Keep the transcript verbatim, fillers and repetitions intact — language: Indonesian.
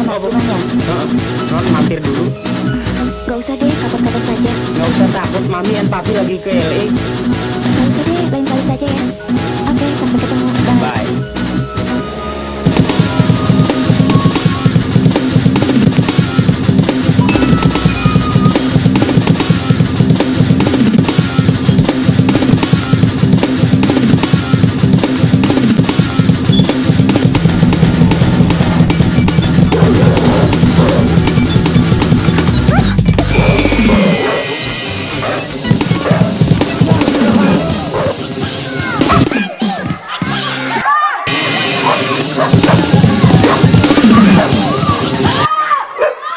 mau pulang ya? Non mampir dulu. Gak usah deh, kapan-kapan saja. Nggak usah takut, Mami dan Papi lagi ke L A.